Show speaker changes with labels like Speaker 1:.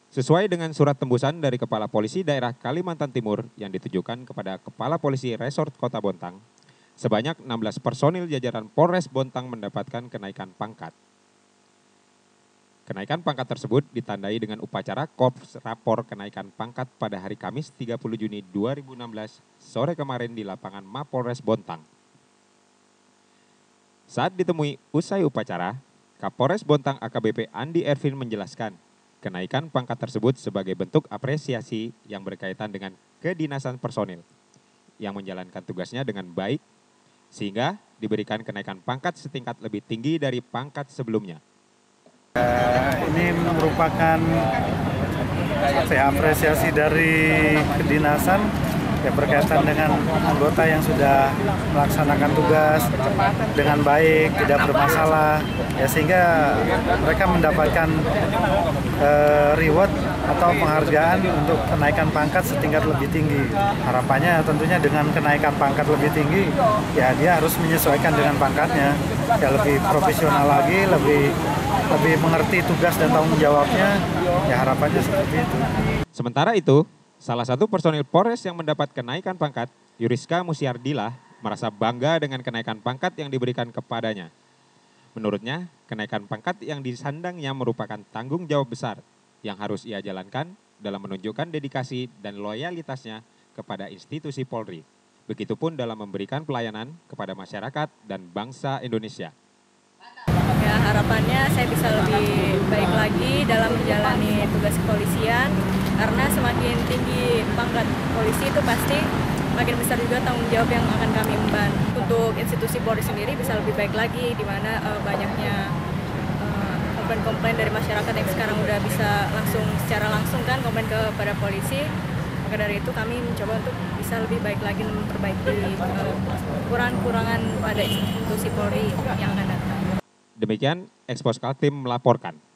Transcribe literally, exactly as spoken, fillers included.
Speaker 1: Sesuai dengan surat tembusan dari Kepala Polisi Daerah Kalimantan Timur yang ditujukan kepada Kepala Polisi Resort Kota Bontang, sebanyak enam belas personil jajaran Polres Bontang mendapatkan kenaikan pangkat. Kenaikan pangkat tersebut ditandai dengan upacara Korps Rapor Kenaikan Pangkat pada hari Kamis tiga puluh Juni dua ribu enam belas sore kemarin di lapangan Mapolres Bontang. Saat ditemui usai upacara, Kapolres Bontang A K B P Andi Ervin menjelaskan, kenaikan pangkat tersebut sebagai bentuk apresiasi yang berkaitan dengan kedinasan personil yang menjalankan tugasnya dengan baik, sehingga diberikan kenaikan pangkat setingkat lebih tinggi dari pangkat sebelumnya.
Speaker 2: Uh, ini merupakan apresiasi dari kedinasan yang berkaitan dengan anggota yang sudah melaksanakan tugas dengan baik, tidak bermasalah, ya sehingga mereka mendapatkan uh, reward atau penghargaan untuk kenaikan pangkat setingkat lebih tinggi. Harapannya tentunya dengan kenaikan pangkat lebih tinggi, ya dia harus menyesuaikan dengan pangkatnya, ya lebih profesional lagi, lebih lebih mengerti tugas dan tanggung jawabnya, ya harapannya seperti itu.
Speaker 1: Sementara itu, salah satu personil Polres yang mendapat kenaikan pangkat, Yuriska Musiardila, merasa bangga dengan kenaikan pangkat yang diberikan kepadanya. Menurutnya, kenaikan pangkat yang disandangnya merupakan tanggung jawab besar yang harus ia jalankan dalam menunjukkan dedikasi dan loyalitasnya kepada institusi Polri. Begitupun dalam memberikan pelayanan kepada masyarakat dan bangsa Indonesia.
Speaker 3: Ya, harapannya saya bisa lebih baik lagi dalam menjalani tugas kepolisian, karena semakin tinggi pangkat polisi itu pasti makin besar juga tanggung jawab yang akan kami emban. Untuk institusi Polri sendiri bisa lebih baik lagi, di mana uh, banyaknya uh, komplain-komplain dari masyarakat yang sekarang udah bisa langsung secara langsung kan komplain kepada polisi. Maka dari itu kami mencoba untuk bisa lebih baik lagi memperbaiki uh, kurang-kurangan pada institusi Polri yang akan datang.
Speaker 1: Demikian Expos Kaltim melaporkan.